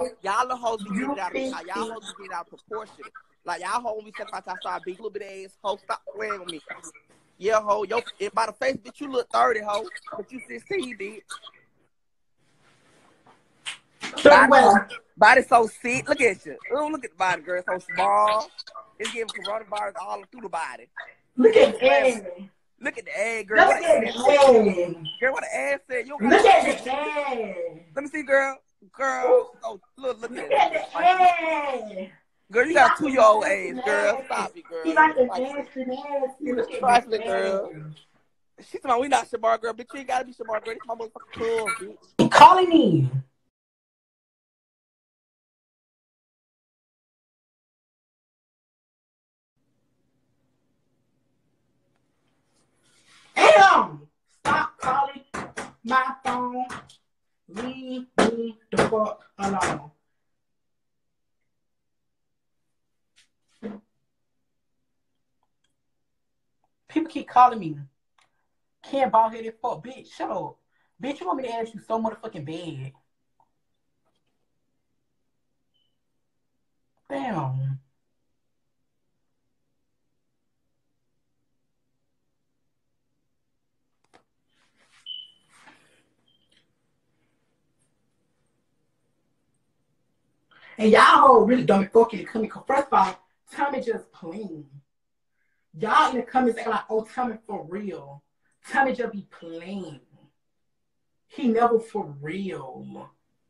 y'all the hoes be getting out of y'all hoes be getting out of proportion. Like y'all hoes when we step outside, big little bit ass hoe, stop playing with me. Yeah, ho, yo, by the face, bitch, you look 30, ho, but you 16, bitch. Body so sick. Look at you. Oh, look at the body, girl. So small. It's giving coronavirus all through the body. Look at the ass. Look at the ass, girl. What the ass? Girl, what the ass said? You look at the ass. Let me see, girl. Girl. Oh, look at the ass. Girl, you got a 2-year-old ass, girl. Stop it, girl. He like the nasty. You look trifling, girl. She's talking, we not Shamar, girl. Bitch, you ain't gotta be Shamar, girl. This my motherfucking cool, bitch. He calling me. Damn! Stop calling my phone. Leave me the fuck alone. People keep calling me. Can't bald headed fuck, bitch. Shut up. Bitch, you want me to ask you so motherfucking bad. Damn. And y'all really don't fucking come in. First of all, Tommy just playing. Y'all in the comments acting like, oh, Tommy for real. Tommy just be playing. He never for real.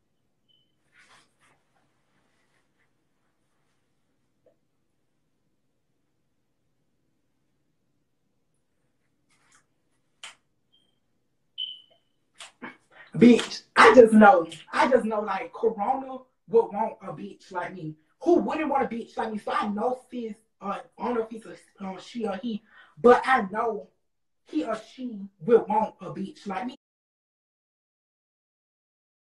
Bitch, I just know like Corona would want a bitch like me. Who wouldn't want a bitch like me? So I know sis, I don't know if it's a she or he, but I know he or she will want a bitch like me.